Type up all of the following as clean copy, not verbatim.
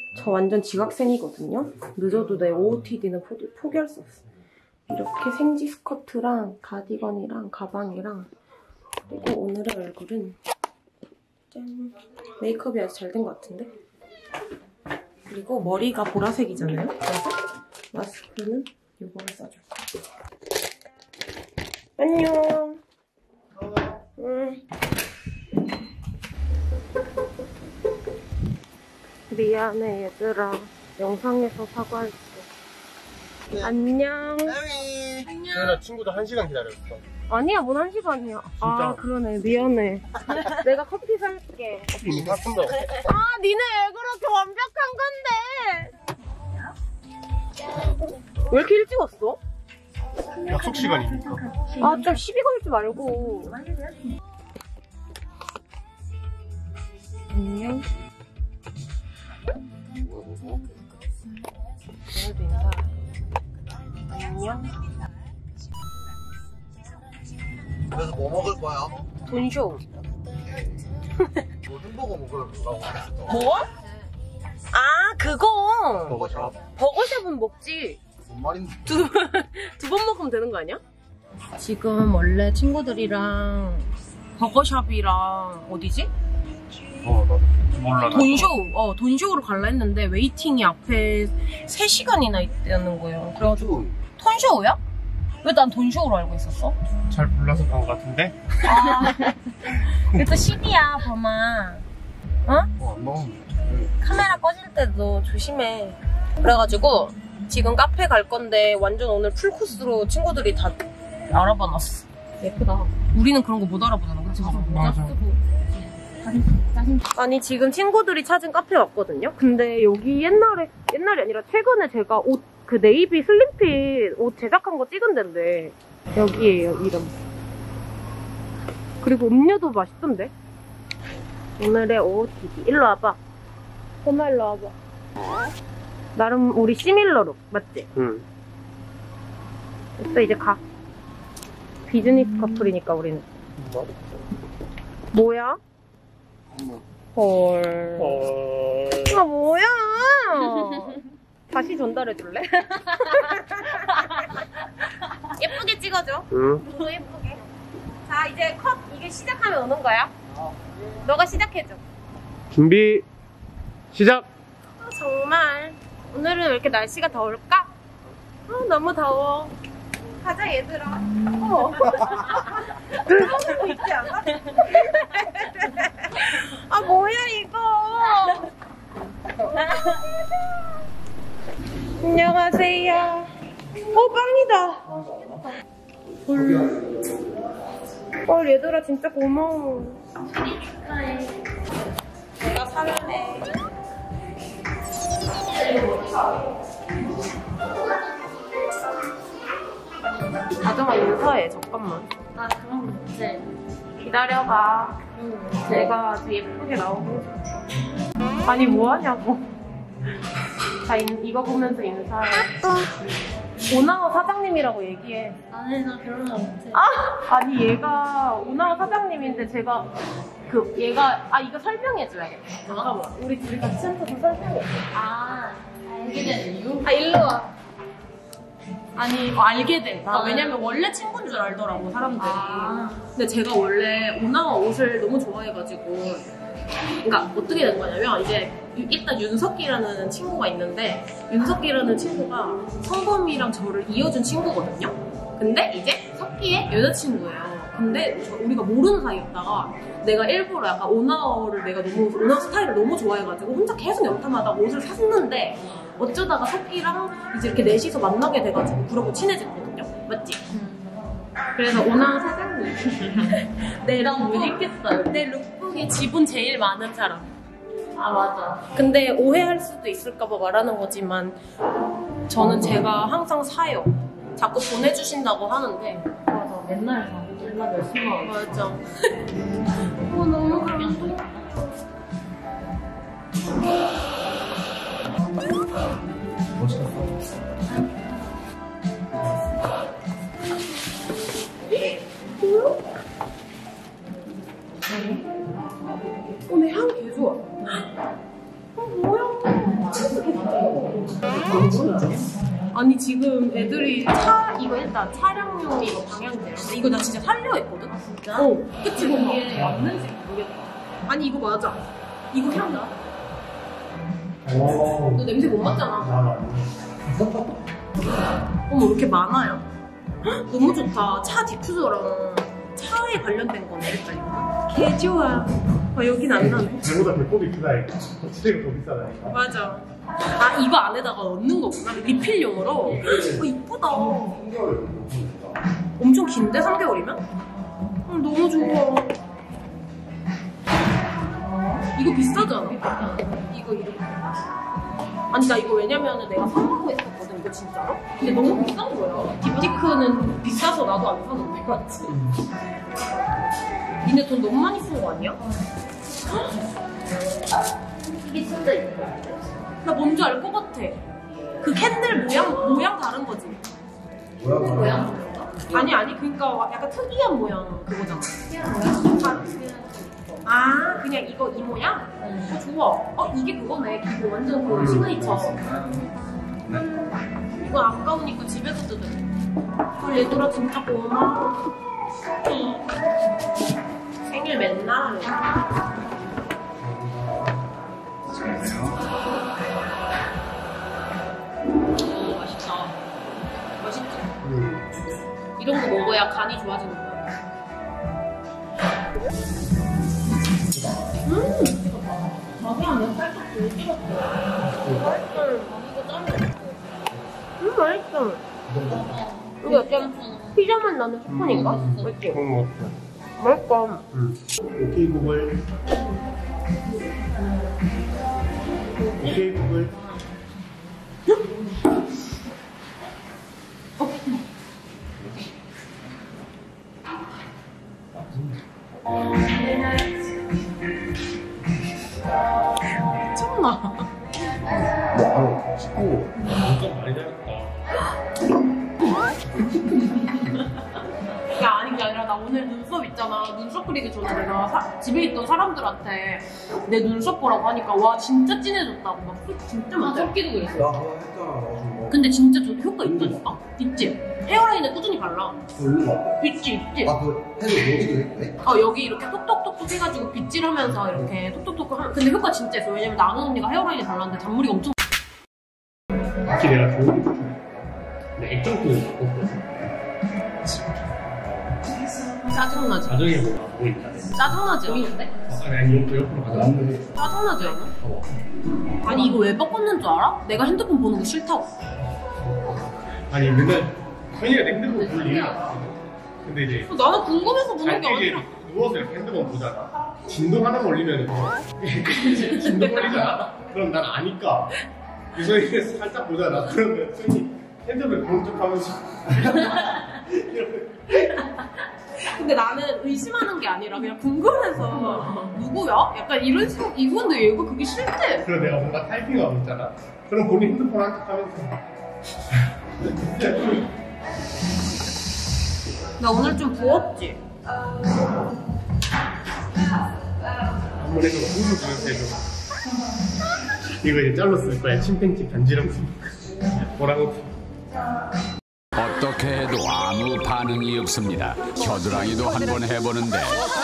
저 완전 지각생이거든요. 늦어도 내 OOTD는 포기할 수 없어. 이렇게 생지 스커트랑 가디건이랑 가방이랑 그리고 오늘의 얼굴은 짠! 메이크업이 아주 잘 된 것 같은데? 그리고 머리가 보라색이잖아요? 그래서 마스크는 이거를 써줄 거예요. 안녕! 미안해 얘들아. 영상에서 사과할게. 네. 안녕. 안녕. 나 친구도 1시간 기다렸어. 아니야, 뭔 1시간이야. 아, 그러네. 미안해. 내가 커피 살게. 커피 이미 샀습니다. 아, 니네 왜 그렇게 완벽한 건데? 왜 이렇게 일찍 왔어? 약속 시간이니까. 아, 좀 시비 걸지 말고. 안녕. 오늘도 인사. 안녕. 그래서 뭐 먹을 거야? 돈쇼. 뭐 햄버거 먹으려고 했어. 뭐? 아, 그거. 버거샵? 버거샵은 먹지. 뭔 말인데? 두 번 먹으면 되는 거 아니야? 지금 원래 친구들이랑 버거샵이랑 어디지? 나도 몰라. 돈쇼. 돈쇼로 갈라 했는데 웨이팅이 앞에 3시간이나 있다는 거예요. 그래가지고 톤쇼야? 왜 난 돈쇼로 알고 있었어? 잘 몰라서 그런 것 같은데? 아, 그래도 10이야, 범아. 어? 안 먹으면 카메라 꺼질 때도 조심해. 그래가지고 지금 카페 갈 건데 완전 오늘 풀코스로 친구들이 다 알아봐놨어. 예쁘다. 우리는 그런 거 못 알아보잖아, 그치? 맞아. 아니 지금 친구들이 찾은 카페 왔거든요? 근데 여기 옛날이 아니라 최근에 제가 옷 그 네이비 슬림핏 옷 제작한 거 찍은 데인데 여기에요, 이름. 그리고 음료도 맛있던데? 오늘의 OOTD. 일로 와봐. 엄마 일로 와봐. 나름 우리 시밀러룩 맞지? 응. 됐어, 이제 가. 비즈니스 커플이니까 우리는. 뭐야? 헐. 아, 뭐야? 다시 전달해줄래? 예쁘게 찍어줘. 응. 더 예쁘게. 자, 이제 컷 이게 시작하면 오는 거야. 너가 시작해줘. 준비 시작. 정말 오늘은 왜 이렇게 날씨가 더울까? 너무 더워. 가자 얘들아. 그런 거 있지 않아? 아 뭐야 이거. 안녕하세요. 빵이다. 얘들아 진짜 고마워. 축하해. 내가 사면해. 아줌마 인사해. 잠깐만. 아, 그럼 못해. 기다려봐. 내가 아주 예쁘게 나오고. 아니 뭐하냐고. 자, 이거 보면서 인사해. 오나워 사장님이라고 얘기해. 아니, 나 결혼 못해. 아니 얘가 오나워 사장님인데 제가 얘가 이거 설명해줘야겠다. 잠깐만. 우리 둘이 같이 앉아서 설명해. 알게 된 이유? 일로 와. 아니 알게 돼. 왜냐면 원래 친구인 줄 알더라고 사람들이. 근데 제가 원래 오나워 옷을 너무 좋아해가지고. 그러니까 어떻게 된 거냐면 이제 일단 윤석기라는 친구가 있는데 윤석기라는 친구가 성범이랑 저를 이어준 친구거든요. 근데 이제 석기의 여자친구예요. 근데 우리가 모르는 사이였다가 내가 일부러 약간 오나워 스타일을 너무 좋아해가지고 혼자 계속 연탐하다 옷을 샀는데 어쩌다가 석기랑 이제 이렇게 넷이서 만나게 돼가지고 그러고 친해졌거든요. 맞지? 그래서 오나워 사장님 내랑 못 있겠어요. 내 룩북에 지분 제일 많은 사람. 맞아. 근데 오해할 수도 있을까봐 말하는 거지만 저는 제가 항상 사요. 자꾸 보내주신다고 하는데. 맞아, 맨날 사. 맨날 몇십만 원. 맞아. 너무 감동. 내 향 개 좋아. 뭐야? 아니 지금 애들이 이거 일단 촬영용 이거 방향제로 이거 나 진짜 살려 했거든? 진짜? 그치 이게 맞는지 모르겠다. 아니 이거 맞아. 이거 향 나. 너 냄새 못 맡잖아. 어머 이렇게 많아요? 헉, 너무 좋다. 차 디퓨저랑 차에 관련된 거네 일단 이거. 개 좋아. 여긴 안 나네. 배보다 배꼽이 크다 이거. 진짜 더 비싸다 이거. 맞아. 아 이거 안에다가 넣는 거구나. 리필용으로. 이쁘다. 엄청 긴데 3개월이면? 너무 좋아. 이거 비싸잖아. 이거 이렇게. 아니 나 이거 왜냐면은 내가 사려고 했었거든 이거 진짜로. 근데 너무 비싼 거야. 딥티크는 비싸서 나도 안 사는데 맞지? 니네 돈 너무 많이 쓴 거 아니야? 이게 진짜 이뻐. 나 뭔지 알 것 같아. 그 캔들 모양 다른 거지. 모양? 아니 그러니까 약간 특이한 모양 그거잖아. 특이한 모양? 아 그냥 이거 이 모양? 좋아. 이게 그거네. 이거 완전 그 시그니처. 이거 아까우니까 집에서 뜯어. 얘들아 진짜 고마워. 생일 맨날 해. 맛있다. 맛있지? 이런 거 먹어야 간이 좋아지는 거야. 자기랑 살짝 덜 찍었어. 맛있어. 이거 약간 피자 맛 나는 스푼인가? 맛있지? 그런 거 같아. 맛있다. 오케이 구글. 오케이 구글. 미쳤나? 뭐 찍고 진짜 많이 달았다. 야 아니 게 아니라 나 오늘 눈썹 있잖아. 눈썹 그리기 전에 내가 집에 있던 사람들한테 내 눈썹 보라고 하니까 와 진짜 진해졌다고 막 진짜 아, 많대. 섞기도 그랬어. 나 한번 했잖아 나중에 근데 진짜 저 효과 있다니까? 있지? 헤어라인에 꾸준히 발라. 별로 막 있지? 아그 해도 여기도 했대? 여기 이렇게 톡톡톡톡 해가지고 빗질하면서 이렇게 톡톡톡 하면 근데 효과 진짜 있어. 왜냐면 나는 언니가 헤어라인에 발랐는데 잔물이 엄청 특히 내가 좋은 거 근데 액정도 바꿨거든. 짜증나지? 나중에 뭐가 보인다. 짜증나지? 보이는데? 아니 옆으로 가자. 짜증나지 않아? 아니 이거 왜 바꿨는 줄 알아? 내가 핸드폰 보는 거 싫다고. 아니 맨날 현이가 내 핸드폰 볼 일이 없어. 근데 이제 나는 궁금해서 보는 게 잘 아니라 누워서 이렇게 핸드폰 보잖아. 진동 하나만 올리면 진동 걸리잖아. 그럼 난 아니까. 그래서 이게 살짝 보잖아. 그러면 손이 핸드폰을 보는 척하면서 근데 나는 의심하는 게 아니라 그냥 궁금해서 누구야? 약간 이런 식으로 이건데 얘가 그게 싫대. 그럼 내가 뭔가 타이핑하고 있잖아. 그럼 본인 핸드폰 한 척 하면서 나 오늘 좀 부었지? 한번 해줘. 후수 주면서 해줘. 이거 이제 잘로 쓸 거야. 침팬지 간지럼. 뭐라고? 어떻게 해도 아무 반응이 없습니다. 겨드랑이도 한번 해보는데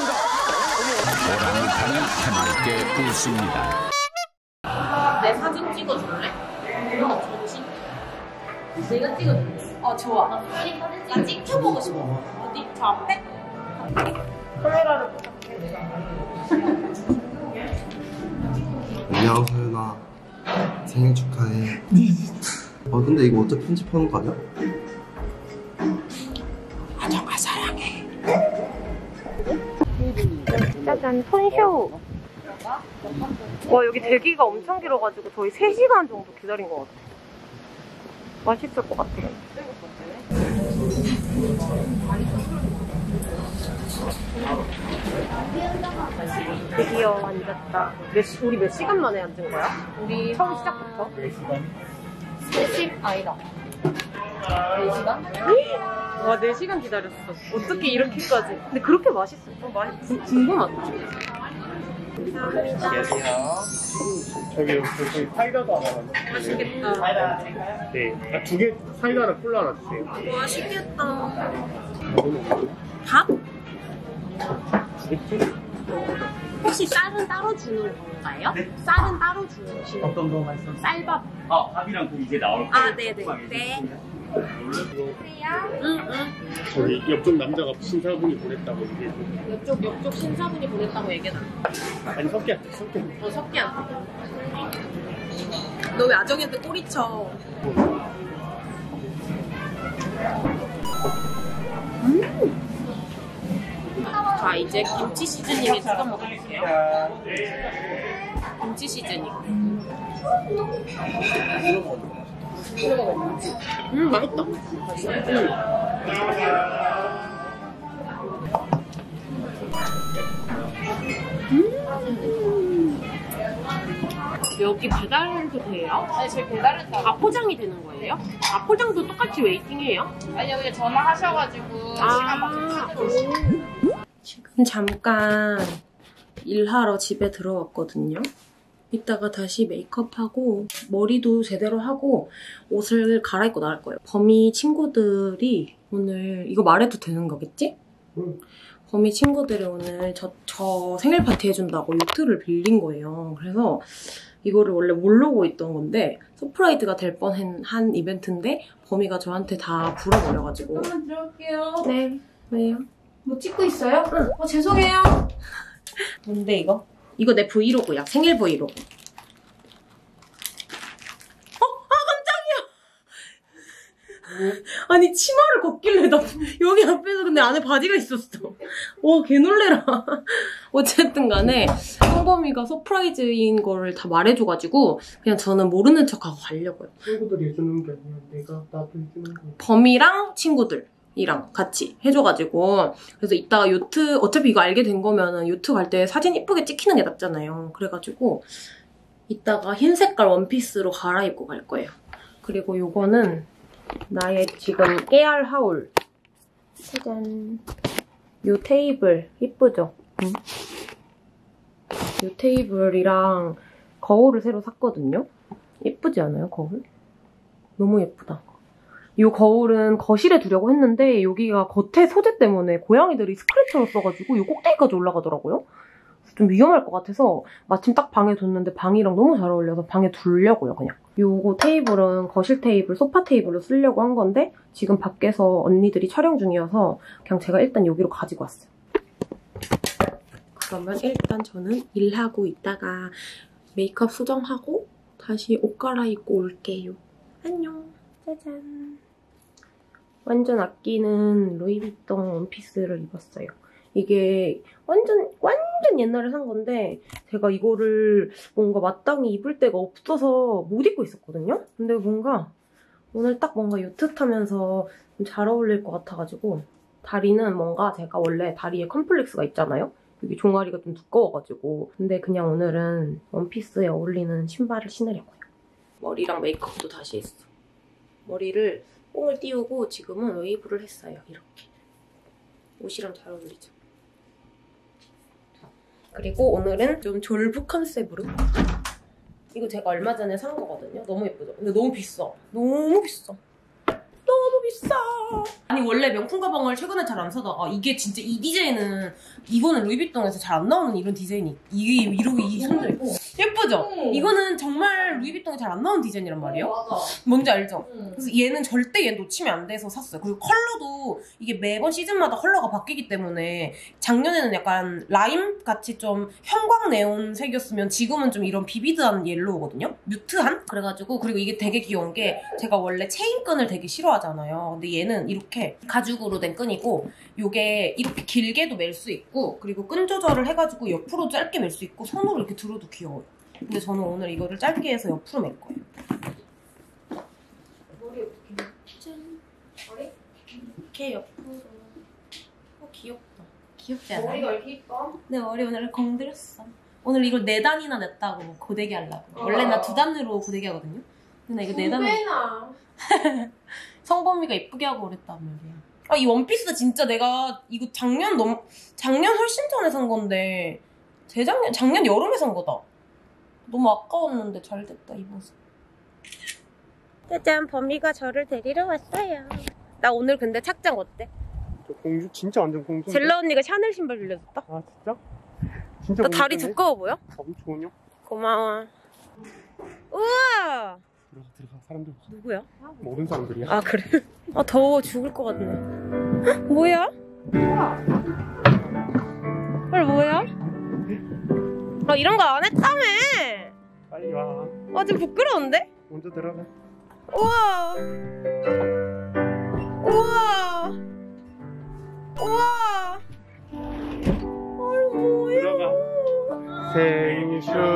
오랑우탄은 해맑게 웃습니다. 내 사진 찍어줄래? 좋지? 내가 찍어줄게. 좋아. 나 사진 나 찍혀보고 싶어. 어디? 저 앞에? 카메라를 안녕 서윤아 생일 축하해. 근데 이거 어차피 편집하는 거 아니야? 아정아 사랑해. 짜잔 손쇼. 와 여기 대기가 엄청 길어가지고 저희 3시간 정도 기다린 것 같아. 맛있을 것 같아. 드디어 앉았다. 우리 몇 시간 만에 앉은 거야? 우리 처음 시작부터? 3시? 아니다. 4시간? 와 4시간 기다렸어. 어떻게 이렇게까지? 근데 그렇게 맛있어? 궁금하다. 저기 사이다도 하나 주세요. 맛있겠다. 네. 2개 사이다랑 콜라 하나 주세요. 맛있겠다. 밥? 혹시 쌀은 따로 주는 건가요? 네? 쌀은 따로 주는 어떤 거 말씀? 쌀밥. 밥이랑 국 이제 나올 거예요. 아, 네네. 네. 응. 저기 옆쪽 남자가 신사분이 보냈다고 얘기해. 옆쪽 신사분이 보냈다고 얘기해. 아니 석기야. 석기야. 너 왜 아정이한테 꼬리 쳐? 자, 이제 김치 시즈닝에 찍어 먹어볼게요. 김치 시즈닝. 맛있다. 여기 배달도 돼요? 아니, 저희 배달은 다. 다 포장이 되는 거예요? 다 포장도 똑같이 웨이팅해요? 아니요, 그냥 전화하셔가지고 시간 맞춰서 지금 잠깐 일하러 집에 들어왔거든요. 이따가 다시 메이크업하고 머리도 제대로 하고 옷을 갈아입고 나갈 거예요. 범이 친구들이 오늘 이거 말해도 되는 거겠지? 응. 범이 친구들이 오늘 저 생일 파티 해준다고 요트를 빌린 거예요. 그래서 이거를 원래 모르고 있던 건데 서프라이즈가 될 뻔한 이벤트인데 범이가 저한테 다 불어버려가지고. 한번 들어올게요. 네. 왜요? 뭐 찍고 있어요? 응. 죄송해요. 뭔데 이거? 이거 내 브이로그야. 생일 브이로그. 깜짝이야. 아니 치마를 걷길래 나 여기 앞에서 근데 안에 바지가 있었어. 와, 개 놀래라. 어쨌든 간에 성범이가 서프라이즈인 거를 다 말해줘가지고 그냥 저는 모르는 척하고 가려고요. 친구들이 해주는 게 아니라 내가 나도 해주는 거. 범이랑 친구들이랑 같이 해줘가지고 그래서 이따가 요트 어차피 이거 알게 된 거면은 요트 갈 때 사진 이쁘게 찍히는 게 낫잖아요. 그래가지고 이따가 흰 색깔 원피스로 갈아입고 갈 거예요. 그리고 요거는 나의 지금 깨알 하울. 짜잔. 요 테이블 이쁘죠? 응? 요 테이블이랑 거울을 새로 샀거든요. 예쁘지 않아요, 거울? 너무 예쁘다. 이 거울은 거실에 두려고 했는데 여기가 겉에 소재 때문에 고양이들이 스크래쳐를 써가지고 이 꼭대기까지 올라가더라고요. 좀 위험할 것 같아서 마침 딱 방에 뒀는데 방이랑 너무 잘 어울려서 방에 두려고요, 그냥. 요거 테이블은 거실 테이블, 소파 테이블로 쓰려고 한 건데 지금 밖에서 언니들이 촬영 중이어서 그냥 제가 일단 여기로 가지고 왔어요. 그러면 일단 저는 일하고 있다가 메이크업 수정하고 다시 옷 갈아입고 올게요. 안녕. 짜잔. 완전 아끼는 루이비통 원피스를 입었어요. 이게 완전 옛날에 산 건데 제가 이거를 뭔가 마땅히 입을 데가 없어서 못 입고 있었거든요? 근데 뭔가 오늘 딱 뭔가 요트 타면서 좀 잘 어울릴 것 같아가지고 다리는 뭔가 제가 원래 다리에 컴플렉스가 있잖아요? 여기 종아리가 좀 두꺼워가지고 근데 그냥 오늘은 원피스에 어울리는 신발을 신으려고요. 머리랑 메이크업도 다시 했어. 머리를 뽕을 띄우고 지금은 웨이브를 했어요. 이렇게. 옷이랑 잘 어울리죠. 그리고 오늘은 좀 졸부 컨셉으로 이거 제가 얼마 전에 산 거거든요. 너무 예쁘죠? 근데 너무 비싸. 너무 비싸. 너무 비싸. 아니 원래 명품 가방을 최근에 잘 안 사다가 이게 진짜 이 디자인은 이거는 루이비통에서 잘 안 나오는 이런 디자인이 이게 이러고 이 손들 예쁘죠? 이거는 정말 루이비통에 잘 안 나오는 디자인이란 말이에요. 맞아. 뭔지 알죠? 그래서 얘는 절대 얘 놓치면 안 돼서 샀어요. 그리고 컬러도 이게 매번 시즌마다 컬러가 바뀌기 때문에 작년에는 약간 라임 같이 좀 형광 네온 색이었으면 지금은 좀 이런 비비드한 옐로우거든요? 뮤트한? 그래가지고 그리고 이게 되게 귀여운 게 제가 원래 체인끈을 되게 싫어하잖아요. 근데 얘는 이렇게 가죽으로 된 끈이고 요게 이렇게 길게도 멜 수 있고 그리고 끈 조절을 해가지고 옆으로 짧게 멜 수 있고 손으로 이렇게 들어도 귀여워요. 근데 저는 오늘 이거를 짧게 해서 옆으로 멜 거예요. 머리 어떻게 짠. 머리? 이렇게 옆으로. 귀엽다. 귀엽지 않아요? 머리가 왜 이렇게 이뻐? 내 머리 오늘 공들였어. 오늘 이걸 4단이나 냈다고 고데기 하려고. 원래 나 2단으로 고데기 하거든요. 근데 나 이거 4단. 배나. 성범이가 예쁘게 하고 그랬단 말이야. 아, 이 원피스 진짜 내가 이거 작년 훨씬 전에 산 건데 작년 여름에 산 거다. 너무 아까웠는데 잘 됐다, 입어서. 짜잔, 범이가 저를 데리러 왔어요. 나 오늘 근데 착장 어때? 저 공주 진짜 완전 공주. 젤라 언니가 샤넬 신발 빌려줬다. 아 진짜? 진짜 나 다리 공주네? 두꺼워 보여? 엄청요? 고마워. 우와! 들어가 사람들 누구야? 모르는 사람들이야. 아, 그래? 아, 더워 죽을 것 같네. 헉, 뭐야? 헐, 뭐야? 아, 이런 거 안 했다며! 빨리 와. 아, 좀 부끄러운데? 먼저 들어가. 우와! 우와! 우와! 헐, 뭐야? 들어가. 생일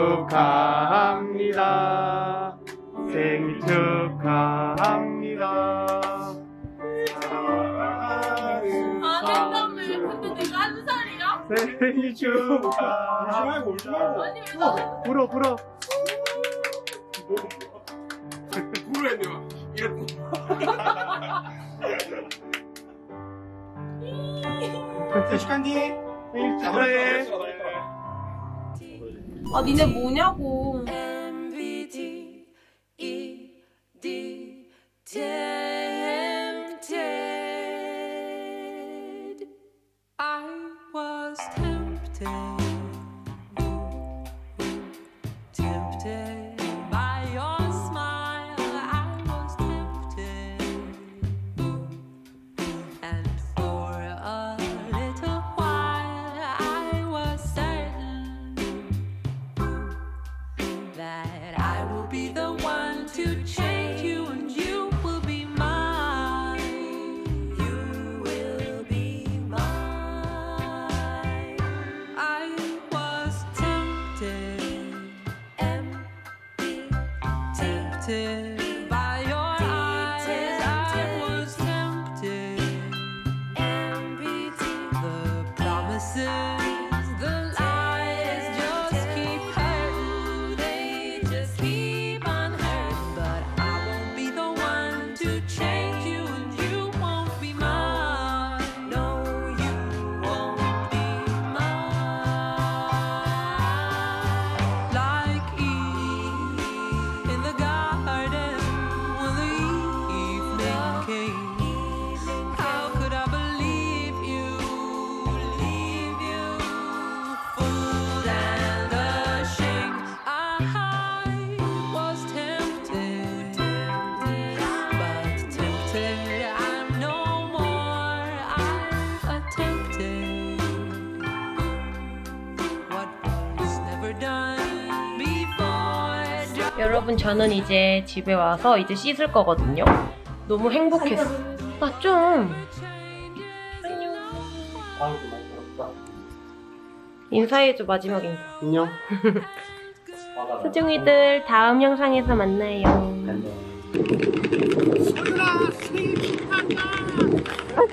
축하합니다. 생일 축하합니다. 아, 된다며. 근데 내가 한 살이야? 생일 축하. 울지 말고 울지 말고. 아니, 왜 나? 불어 불어. 불어야 돼요. 이렇게. 시간디 생일 축하해. 아, 니네 뭐냐고. 여러분, 저는 이제 집에 와서 이제 씻을 거거든요. 너무 행복했어. 아, 좀. 안녕. 아이고 많이 더럽다. 인사해줘, 마지막 인사. 안녕. 소중이들, 다음 영상에서 만나요. 안녕. 아,